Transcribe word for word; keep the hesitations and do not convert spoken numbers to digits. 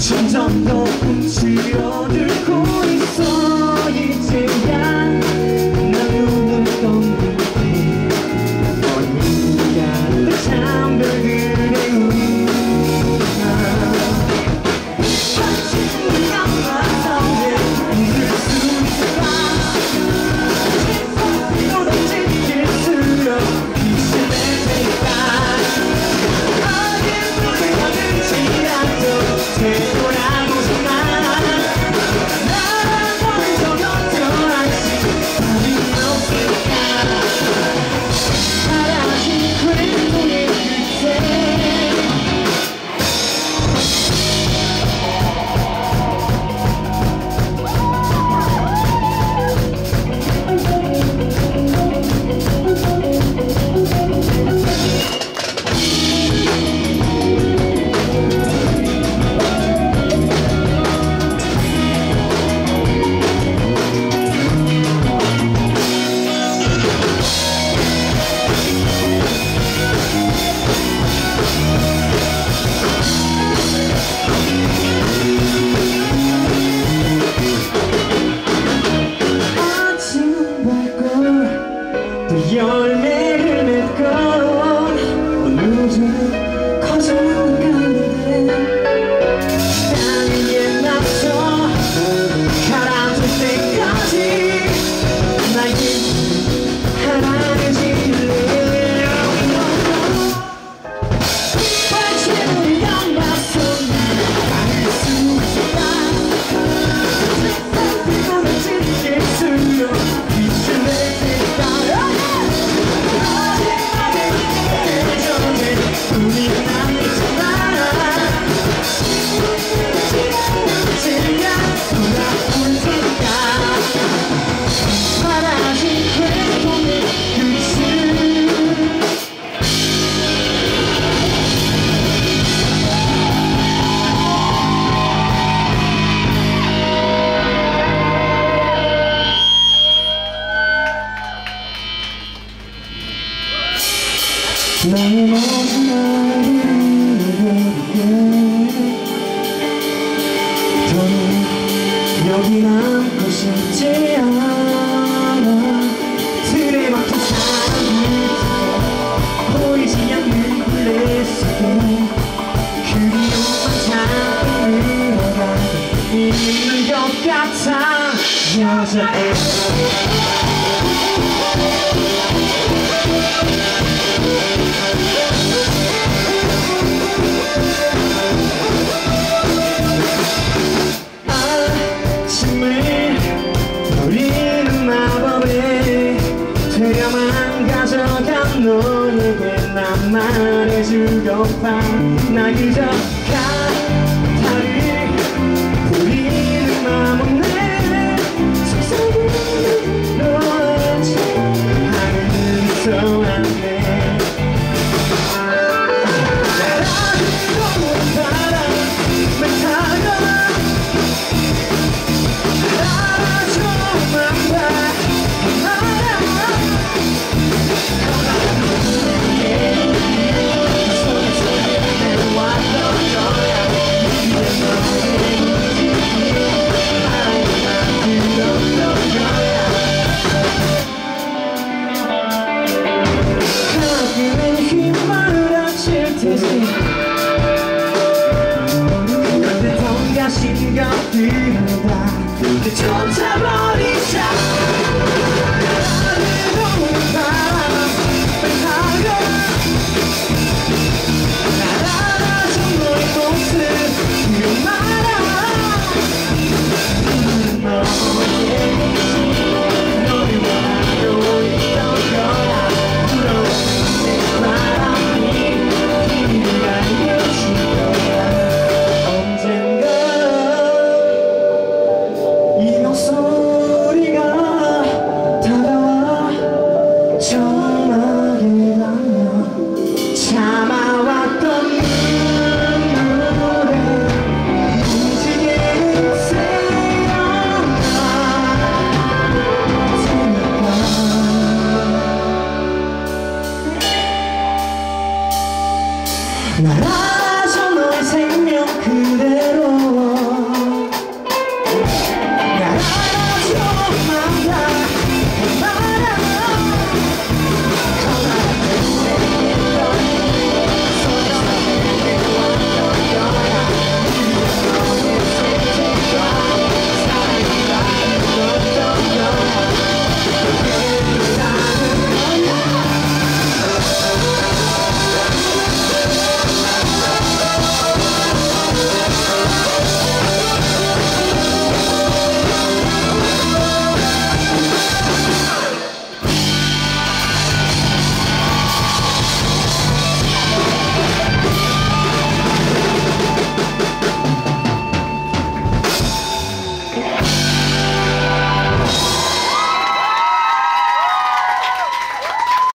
점점 더 움츠러들고 있어. 이제야 난 눈을 떠보고 언니가 잠들 그대 우나 관심이 안 와서 잊을 수 있을까. 너도 지킬수록 빛을 낼 테니까 어딜 눈을 감을지 않도록 되돌아보지 마. 나랑 먼저 걱정할 시간이 없을까. 사라진 그림의 끝에 열매를 맺고 어느 정도 커져가는데 시간에 맞춰 가라앉을 때까지 나에게 하나를 질래. 관심을 담아서 닿을 수 있을까. 세상을 지킬수록 빛을 낼 테니까. 눈이 남잖아. 이제야 돌아올 테니까. 사라진 그림의 끝을 나의 모든 말을 잃어버릴게. 더는 여기 남고 싶지 않아. 틀에 막힌 사랑을 보이지 않는 굴레 속에 그리움만 자꾸 늘어가고 있는 것 같아. 여자애 되려만 가져간 너에게 난 말해주고파. 나 그저 가타를 부리는 맘 없네. 속삭이는 너지 하늘은 있어 안돼. 날아들고 바람을 타거나 알아줘만 봐. 그런데 던가신 것들은 다 내 쫓아봐.